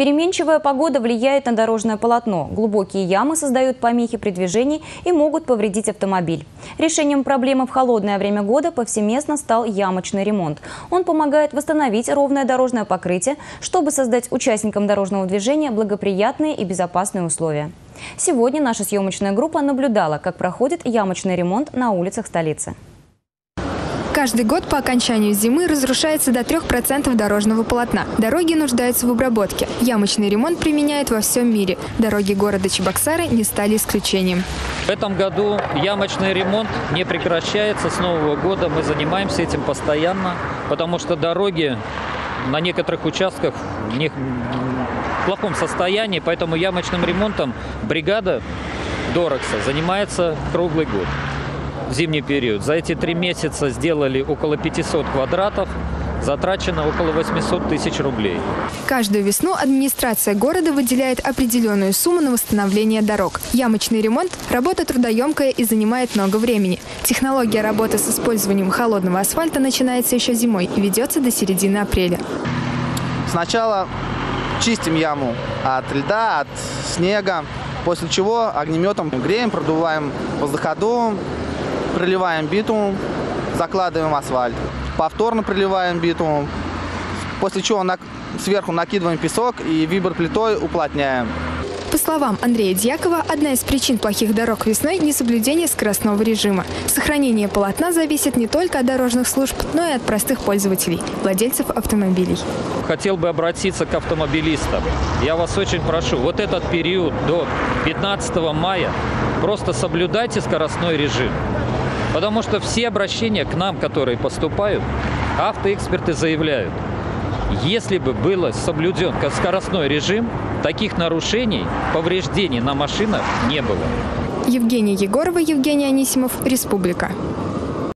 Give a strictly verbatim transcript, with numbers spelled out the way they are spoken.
Переменчивая погода влияет на дорожное полотно. Глубокие ямы создают помехи при движении и могут повредить автомобиль. Решением проблемы в холодное время года повсеместно стал ямочный ремонт. Он помогает восстановить ровное дорожное покрытие, чтобы создать участникам дорожного движения благоприятные и безопасные условия. Сегодня наша съемочная группа наблюдала, как проходит ямочный ремонт на улицах столицы. Каждый год по окончанию зимы разрушается до трёх процентов дорожного полотна. Дороги нуждаются в обработке. Ямочный ремонт применяют во всем мире. Дороги города Чебоксары не стали исключением. В этом году ямочный ремонт не прекращается. С Нового года мы занимаемся этим постоянно, потому что дороги на некоторых участках в них в плохом состоянии, поэтому ямочным ремонтом бригада Дорокса занимается круглый год. В зимний период. За эти три месяца сделали около пятисот квадратов, затрачено около восьмисот тысяч рублей. Каждую весну администрация города выделяет определенную сумму на восстановление дорог. Ямочный ремонт – работа трудоемкая и занимает много времени. Технология работы с использованием холодного асфальта начинается еще зимой и ведется до середины апреля. Сначала чистим яму от льда, от снега, после чего огнеметом греем, продуваем воздуходувом, проливаем битум, закладываем асфальт. Повторно проливаем битум, после чего на, сверху накидываем песок и виброплитой уплотняем. По словам Андрея Дьякова, одна из причин плохих дорог весной – несоблюдение скоростного режима. Сохранение полотна зависит не только от дорожных служб, но и от простых пользователей – владельцев автомобилей. Хотел бы обратиться к автомобилистам. Я вас очень прошу, вот этот период до пятнадцатого мая просто соблюдайте скоростной режим. Потому что все обращения к нам, которые поступают, автоэксперты заявляют, если бы был соблюден скоростной режим, таких нарушений, повреждений на машинах не было. Евгения Егорова, Евгений Анисимов, Республика.